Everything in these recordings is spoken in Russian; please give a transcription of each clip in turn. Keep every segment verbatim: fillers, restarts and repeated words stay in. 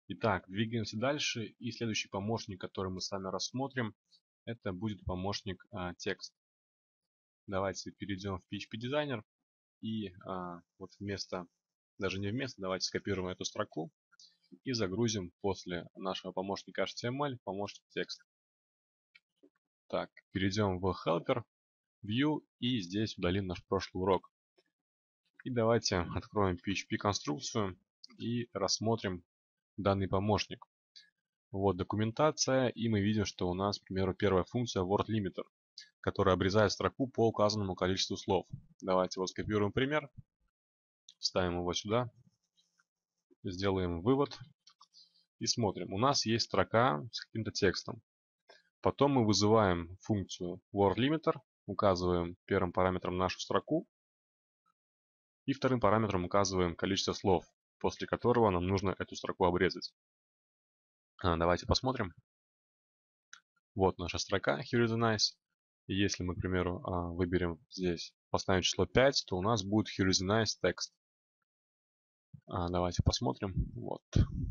Итак, двигаемся дальше. И следующий помощник, который мы с вами рассмотрим, это будет помощник а, текст. Давайте перейдем в пи эйч пи Designer. И а, вот вместо, даже не вместо, давайте скопируем эту строку и загрузим после нашего помощника эйч ти эм эль помощник текст. Так, перейдем в Helper, View и здесь удалим наш прошлый урок. И давайте откроем пи эйч пи конструкцию и рассмотрим данный помощник. Вот документация, и мы видим, что у нас, к примеру, первая функция word limiter, которая обрезает строку по указанному количеству слов. Давайте вот скопируем пример, вставим его сюда, сделаем вывод и смотрим. У нас есть строка с каким-то текстом. Потом мы вызываем функцию word limiter, указываем первым параметром нашу строку и вторым параметром указываем количество слов, после которого нам нужно эту строку обрезать. А, давайте посмотрим. Вот наша строка here is a nice. И если мы, к примеру, выберем здесь, поставим число пять, то у нас будет here is a nice text. А, давайте посмотрим. Вот.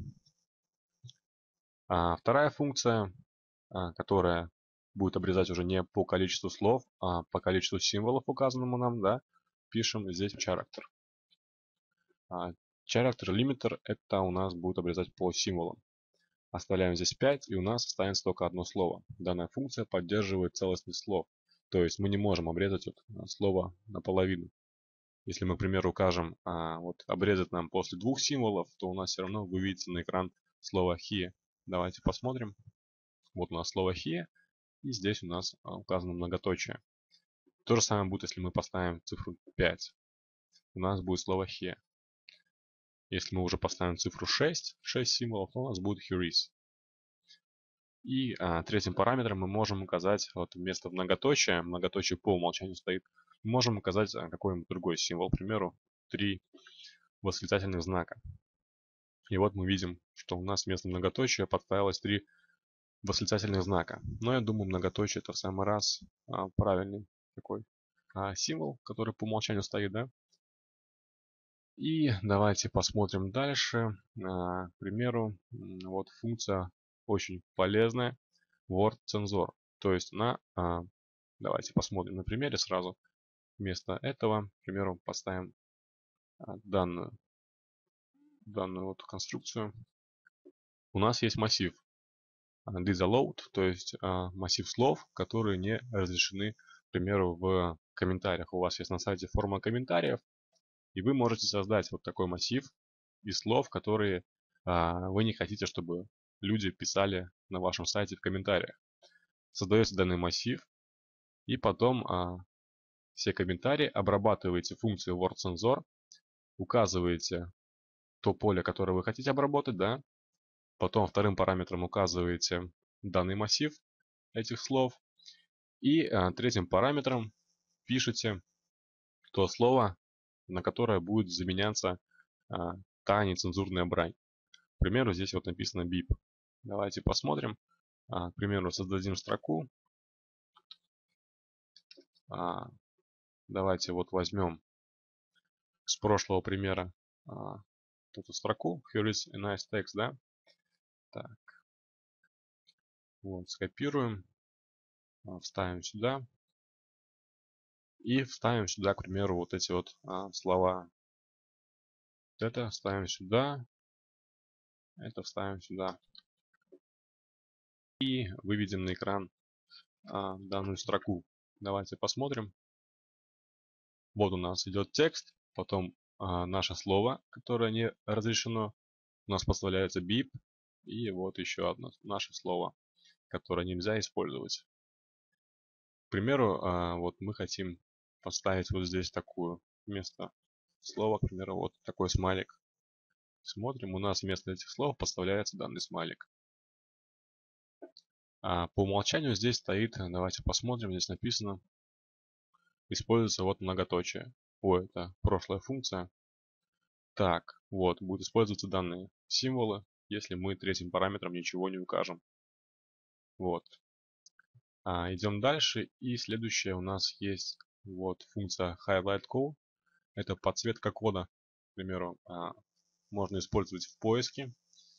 А, вторая функция, а, которая будет обрезать уже не по количеству слов, а по количеству символов, указанному нам, да, пишем здесь character. А, character limiter это у нас будет обрезать по символам. Оставляем здесь пять, и у нас останется только одно слово. Данная функция поддерживает целостность слов. То есть мы не можем обрезать вот слово наполовину. Если мы, к примеру, укажем а, вот, обрезать нам после двух символов, то у нас все равно выведется на экран слово here. Давайте посмотрим. Вот у нас слово here, и здесь у нас а, указано многоточие. То же самое будет, если мы поставим цифру пять. У нас будет слово here. Если мы уже поставим цифру шесть, шесть символов, то у нас будет here is. И а, третьим параметром мы можем указать, вот вместо многоточия, многоточие по умолчанию стоит, мы можем указать а, какой-нибудь другой символ, к примеру, три восклицательных знака. И вот мы видим, что у нас вместо многоточия подставилось три восклицательных знака. Но я думаю, многоточие это в самый раз а, правильный такой а, символ, который по умолчанию стоит, да? И давайте посмотрим дальше. А, к примеру, вот функция очень полезная. Word цензор. То есть на, а, давайте посмотрим на примере сразу. Вместо этого, к примеру, поставим а, данную, данную вот конструкцию. У нас есть массив disallowed, то есть а, массив слов, которые не разрешены, к примеру, в комментариях. У вас есть на сайте форма комментариев, и вы можете создать вот такой массив из слов, которые а, вы не хотите, чтобы люди писали на вашем сайте в комментариях. Создается данный массив, и потом а, все комментарии обрабатываете функцией WordCensor, указываете то поле, которое вы хотите обработать, да, потом вторым параметром указываете данный массив этих слов, и а, третьим параметром пишете то слово, на которое будет заменяться а, та нецензурная брань. К примеру, здесь вот написано бип. Давайте посмотрим. А, к примеру, создадим строку. А, давайте вот возьмем с прошлого примера а, эту строку. Here is a nice text, да? Так. Вот, скопируем. А, вставим сюда. И вставим сюда, к примеру, вот эти вот а, слова. Это вставим сюда. Это вставим сюда. И выведем на экран а, данную строку. Давайте посмотрим. Вот у нас идет текст, потом а, наше слово, которое не разрешено. У нас поставляется бип. И вот еще одно наше слово, которое нельзя использовать. К примеру, а, вот мы хотим поставить вот здесь такую вместо слова, к примеру, вот такой смайлик. Смотрим, у нас вместо этих слов поставляется данный смайлик. А по умолчанию здесь стоит, давайте посмотрим, здесь написано, используется вот многоточие. О, это прошлая функция. Так, вот, будут использоваться данные символы, если мы третьим параметром ничего не укажем. Вот. А, идем дальше, и следующее у нас есть вот функция highlight code. Это подсветка кода. К примеру, а, можно использовать в поиске.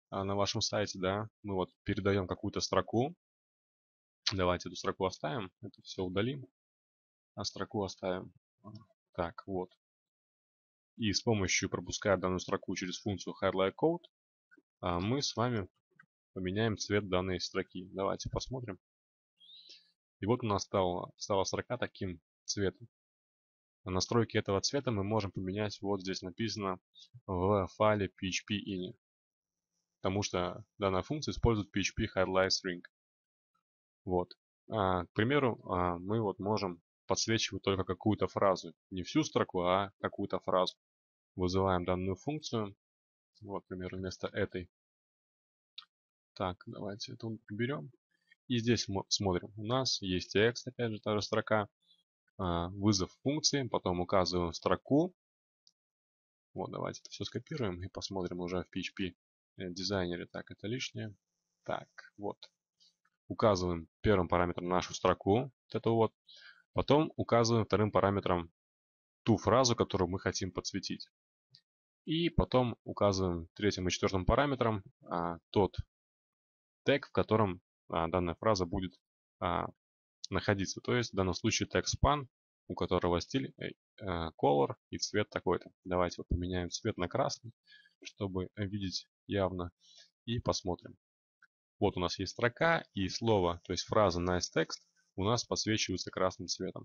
на вашем сайте, да, мы вот передаем какую-то строку. Давайте эту строку оставим, это все удалим, а строку оставим. Так, вот. И с помощью, пропуская данную строку через функцию highlightCode, мы с вами поменяем цвет данной строки. Давайте посмотрим. И вот у нас стала, стала строка таким цветом. Настройки этого цвета мы можем поменять, вот здесь написано, в файле пи эйч пи ini. Потому что данная функция использует пи эйч пи highlight string. Вот. А, к примеру, а, мы вот можем подсвечивать только какую-то фразу. Не всю строку, а какую-то фразу. Вызываем данную функцию. Вот, к примеру, вместо этой. Так, давайте это уберем. И здесь мы смотрим. У нас есть текст, опять же, та же строка. А, вызов функции. Потом указываем строку. Вот, давайте это все скопируем и посмотрим уже в пи эйч пи дизайнере. Так, это лишнее. Так, вот. Указываем первым параметром нашу строку. Вот эту вот. Потом указываем вторым параметром ту фразу, которую мы хотим подсветить. И потом указываем третьим и четвертым параметром а, тот тег, в котором а, данная фраза будет а, находиться. То есть в данном случае тег span, у которого стиль э, color и цвет такой-то. Давайте вот поменяем цвет на красный, чтобы видеть явно. И посмотрим. Вот у нас есть строка и слово, то есть фраза nice text у нас подсвечивается красным цветом.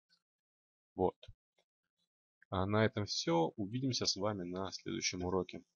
Вот. А на этом все. Увидимся с вами на следующем уроке.